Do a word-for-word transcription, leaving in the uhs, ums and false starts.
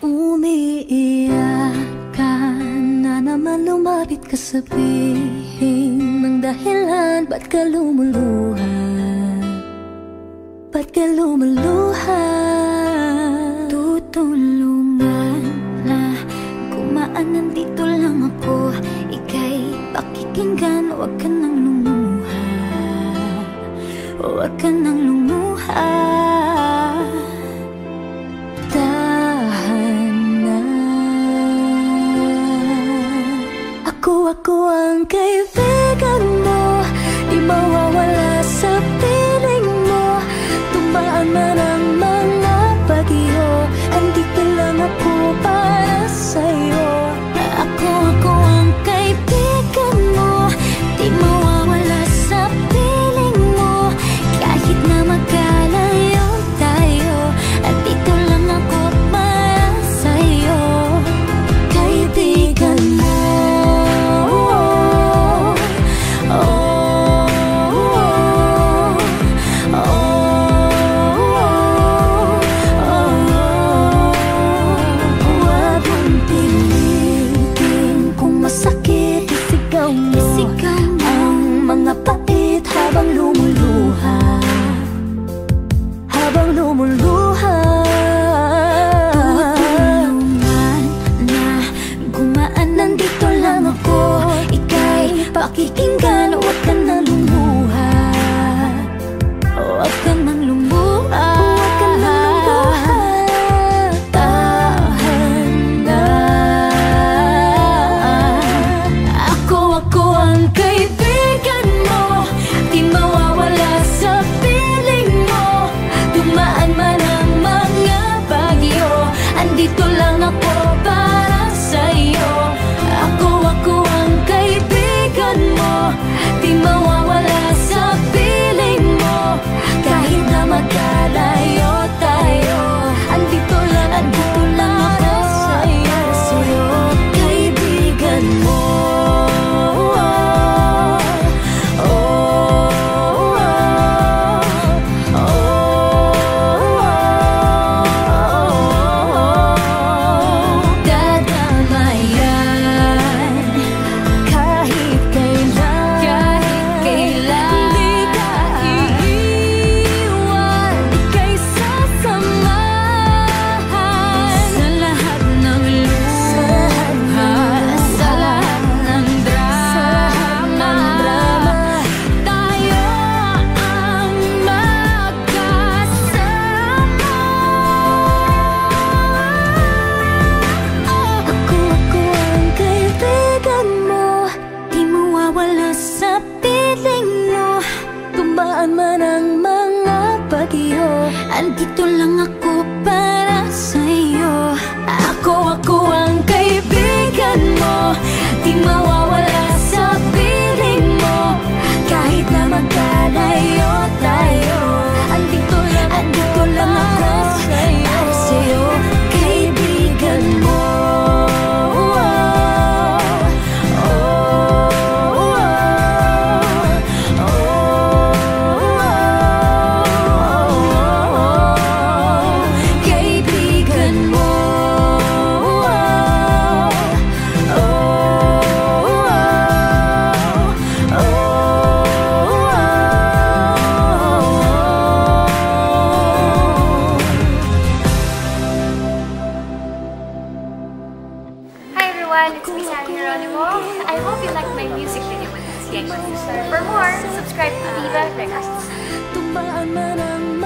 Umiiyak ka na naman, lumapit ka, sabihin ng dahilan. Ba't ka lumuluha? Ba't ka lumuluha? Tutulungan na gumaan, nandito lang ako. Ika'y pakikinggan, huwag ka nang lumuha. Huwag ka nang lumuha. Ako ang kaibigan mo, di mawawala sa piling mo. Tumaan man ang mga bagyo, andito lang ako para sa'yo. Ako, ako ang kaibigan mo, di mawawala sa piling mo. Kahit na magkalayo tayo, andito lang ako para sa'yo. Kaibigan mo. Habang lumuluha, habang lumuluha. Tutulungan na gumaan, nandito lang ako. Ika'y pakikinggan, huwag ka nang lumuha. Huwag ka nang lumuha. Huwag ka nang lumuha. Tahan na. Ako, ako ang kaibigan mo, di mawawala sa piling mo. Dumaan man ang mga bagyo, andito lang ako para sa'yo. Ako, ako ang kaibigan mo, di mawawala sa piling mo. Kahit na magkalayo tayo, andito lang, andito lang ako sa'yo. Kaibigan mo. Andito lang ako para sa'yo. Ako, ako ang kaibigan mo, di mawawala sa piling mo. Kahit na magkalayo tayo, andito lang, andito lang ako para sa'yo. Kaibigan mo. It's me, Sarah Geronimo. I hope you liked my music video with Sienna. For more, subscribe to Diva Records.